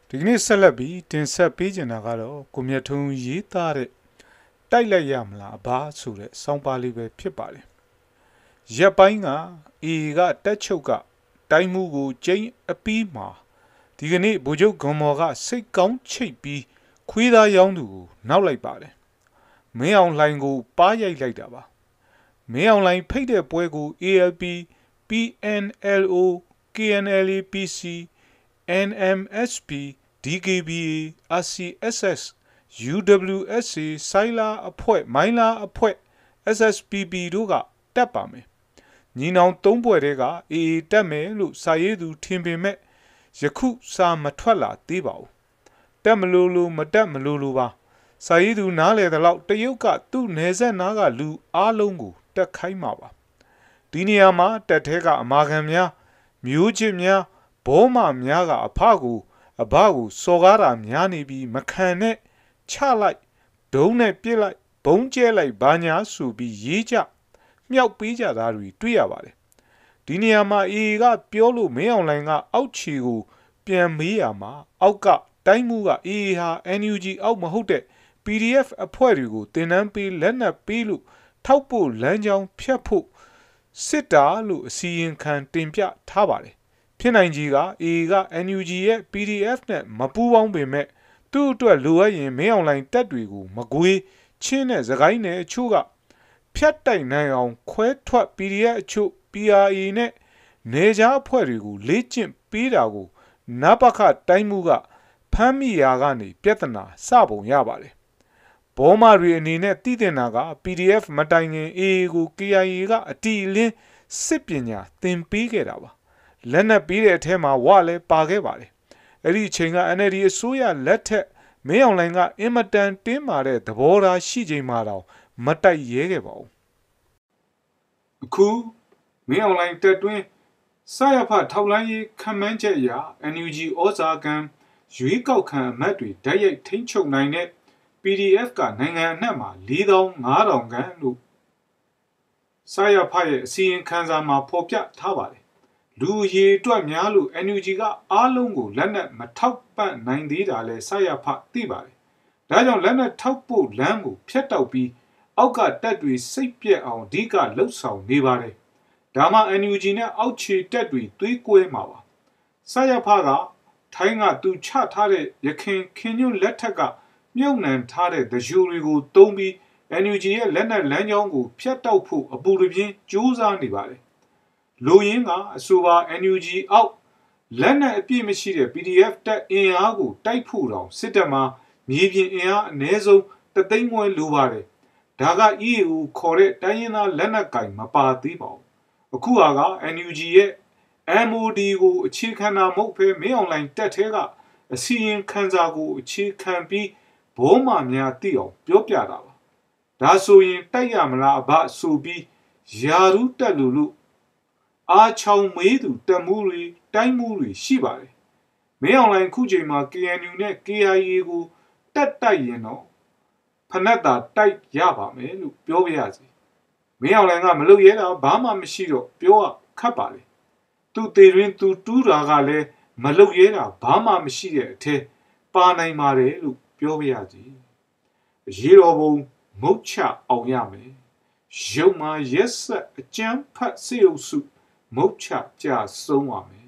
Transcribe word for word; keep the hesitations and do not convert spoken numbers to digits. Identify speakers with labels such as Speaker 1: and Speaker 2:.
Speaker 1: ဒီကနေ့ဆက်လက်ပြီးတင်ဆက်ပေးချင်တာကတော့ကိုမြတ်ထုံးရေးသားတဲ့တိုက်လိုက်ရမလားအဘာဆိုတဲ့စောင်းပါလေးပဲဖြစ်ပါတယ်ရက်ပိုင်းကအေကတက်ချုပ်ကတိုင်းမှုကိုကျင်းအပီးမှာဒီကနေ့ဗိုလ်ချုပ်ဂွန်မော်ကစိတ်ကောင်းချိတ်ပြီးခွေးသားရောင်းသူကိုနောက်လိုက်ပါတယ်မင်းအောင်လှိုင်ကိုပါရိုက်လိုက်တာပါမင်းအောင်လှိုင်ဖိတ်တဲ့ပွဲကို A L P P N L O K N L A P C N M S P D K B A R C S S U W S A ဆိုင်လာအဖွဲ့မိုင်းလာအဖွဲ့ S S P P တို့ကတက်ပါမယ်ညီနောင်သုံးဘွဲ့တွေကအေးတက်မယ်လို့စာရေးသူထင်ပေမဲ့ယခုစာမထွက်လာသေးပါဘူးတက်မလို့လို့မတက်မလို့လို့ပါစာရေးသူနားလေတဲ့လောက်တရုတ်ကသူ့နယ်ဆက်နားကလူအားလုံးကိုတက်ခိုင်းမှာပါဒီနေရာမှာတက်ထဲကအမာခံများမျိုးချစ်များဘောမများကအဖကိုအဘကိုစော်ကားတာများနေပြီးမခံနဲ့ချလိုက်ဒုံးနဲ့ပြစ်လိုက်ဘုံကျဲလိုက်ဘာညာဆိုပြီးရေးကြမြောက်ပေးကြတာတွေတွေ့ရပါတယ်ဒီနေရာမှာအေကပြောလို့မင်းအောင်လှိုင်ကအောက်ခြေကိုပြန်မေးရမှာအောက်ကတိုင်းမှုကအေဟာ N U G အောက်မဟုတ်တဲ့ P D F အဖွဲ့တွေကိုတင်နန်းပေးလက်နက်ပေးလို့ထောက်ဖို့လမ်းကြောင်းဖြတ်ဖို့စစ်တာလို့အစီရင်ခံတင်ပြထားပါတယ်ဖြစ်နိုင်ကြီးကအေက N U G ရဲ့ P D F နဲ့မပူးပေါင်းပေမဲ့သူ့အတွက်လိုအပ်ရင်မင်းအောင်လှိုင်တက်တွေကိုမကွေးချင်းတဲ့သခိုင်းနဲ့အချို့ကဖြတ်တိုက်နိုင်အောင်ခွဲထွက် P D F အချို့ P R A နဲ့နေကြားအဖွဲ့တွေကိုလေ့ကျင့်ပေးတာကိုနပခတိုင်းမှုကဖမ်းမိရာကနေပြဿနာစပုံရပါတယ်ဘောမတွေအနေနဲ့တည်တင်တာက P D F မတိုင်ခင် A A ကို K I A ကအတီလင်းစစ်ပညာသင်ပေးခဲ့တာပါလက်နက်ပေးတဲ့အထဲမှာဝလည်းပါခဲ့ပါတယ်အဲ့ဒီအချိန်က N L D အစိုးရလက်ထက်မင်းအောင်လှိုင်ကအင်မတန်တင်းမာတဲ့သဘောထားရှိချိန်မှာတော့မတိုက်ရဲခဲ့ပါဘူးအခုမင်းအောင်လှိုင်တက်တွင်းစရဖထောက်လိုင်းရေးခံမှန်းချက်အရ N U G ဩဇာကံရွေးကောက်ခံအမတ်တွေတိုက်ရိုက်ထိန်းချုပ်နိုင်တဲ့ P D F ကနိုင်ငံအနှံ့မှာ၄သောင်း၅ထောင်ခန့်လို့စရဖရဲ့အစီရင်ခံစာမှာဖော်ပြထားပါတယ်လူရေအတွက်များလို့ N U G ကအားလုံးကိုလက်နက်မထောက်ပံ့နိုင်သေးတာလဲစရဖသိပါတယ်ဒါကြောင့်လက်နက်ထောက်ဖို့လမ်းကိုဖျက်တောက်ပြီးအောက်ကတက်တွေစိတ်ပြက်အောင်အဓိကလှုပ်ဆောင်နေပါတယ်ဒါမှ N U G နဲ့အောက်ခြေတက်တွေသွေးကွဲမှာပါစရဖကထိုင်းကသူချထားတဲ့ရခင်ခင်ညွတ်လက်ထက်ကမြုပ်နှံထားတဲ့ဒကြိုတွေကိုတုံးပြီး N U G ရဲ့လက်နက်လမ်းကြောင်းကိုဖျက်တောက်ဖို့အပူတပြင်းကြိုးစားနေပါတယ်လိုရင်းကအဆိုပါ N U G အောက်လက်နက်အပြည့်မရှိတဲ့ P D F တက်အင်အားကိုတိုက်ဖို့တောင်စစ်တပ်မှာမြေပြင်အင်အားအနည်းဆုံးတသိန်းခွဲလိုပါတယ်ဒါက E A O ခေါ်တဲ့တိုင်းရင်းသားလက်နက်ကင်မပါသေးပါဘူးအခုဟာက N U G ရဲ့ M O D ကိုအခြေခံတာမဟုတ်ဘဲမင်းအောင်လှိုင်တက်ထဲကအစီရင်ခံစာကိုအခြေခံပြီးဘောမများသိအောင်ပြောပြတာပါဒါဆိုရင်တိုက်ရမလားအဘဆိုပြီးယာရုတက်လို့လို့အားချောင်းမေးသူတက်မှုတွေတိုင်းမှုတွေရှိပါတယ်မင်းအောင်လှိုင်ခုချိန်မှာ K N U နဲ့ K I A ကိုတက်တိုက်ရင်တော့ဖနက်တာတိုက်ရပါမယ်လို့ပြောပြရစီမင်းအောင်လှိုင်ကမလုပ်ရဲတာဘာမှမရှိတော့ပြောရခတ်ပါလေသူတေရင်းသူတူးတာကလည်းမလုပ်ရဲတာဘာမှမရှိတဲ့အထဲပါနိုင်ပါတယ်လို့ပြောပြရစီရေတော်ဘုံမုတ်ချအောင်ရမယ်ရုံမှာရက်ဆက်အကျန်းဖတ်စေအုပ်စုမုတ်ချကြဆုံးပါမယ်